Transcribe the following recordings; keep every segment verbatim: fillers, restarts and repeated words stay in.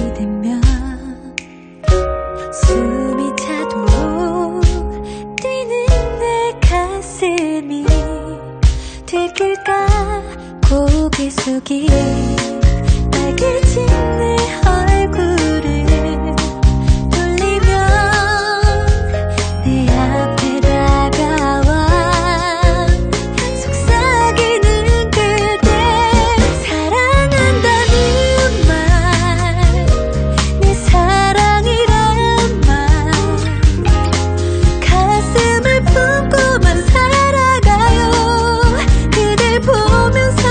되면 숨이 차도록 뛰는 내 가슴이 들킬까 고개 숙인 빨개진 내 얼굴을 돌리면 내 앞에 다가와 속삭이는 그대 사랑한다는 말 내 사랑이란 말 가슴을 품고만 살아가요 그댈 보면서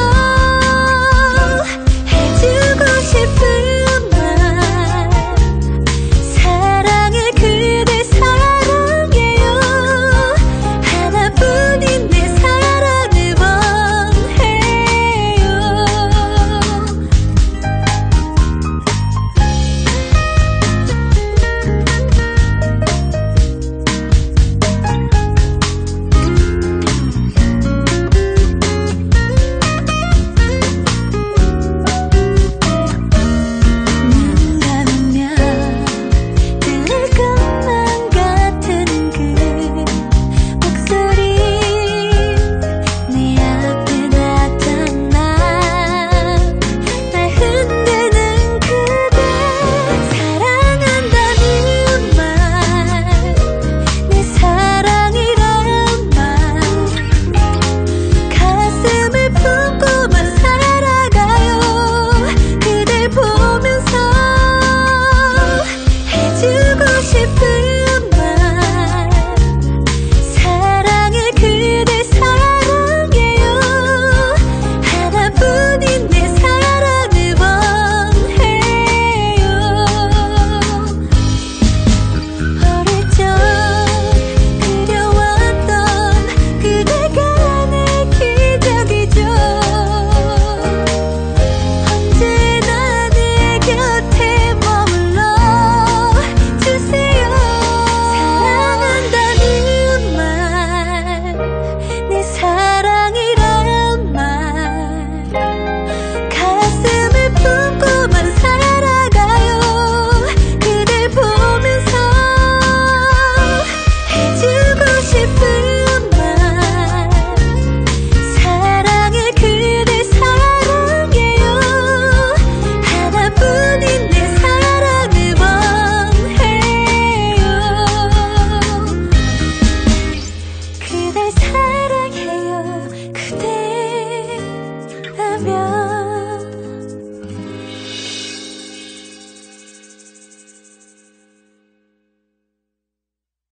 해주고 싶은 말 사랑해 그댈 사랑해요 하나뿐인 내 사랑을 원해요. 눈 감으면 들릴 것만 같은 그 목소리 내 앞에 나타나 날 흔드는 그대 사랑한다는 말 내 사랑이란 말 가슴을 품고만 살아가요 그댈 보면서 해주고 싶은 말 사랑해 그댈 사랑해요 하나뿐인 내 사랑을 원해요. 어릴 적 그려왔던 그대가 내 기적이죠. 언제나 내 곁에 머물러 주세요. 사랑한다는 말 내 사랑이란 말 가슴을 품고만 살아가요 그댈 보면서 해주고 싶은 말 사랑해 그댈 사랑해요 하나뿐인 내 사랑을 원해요. 그댈 사랑해요.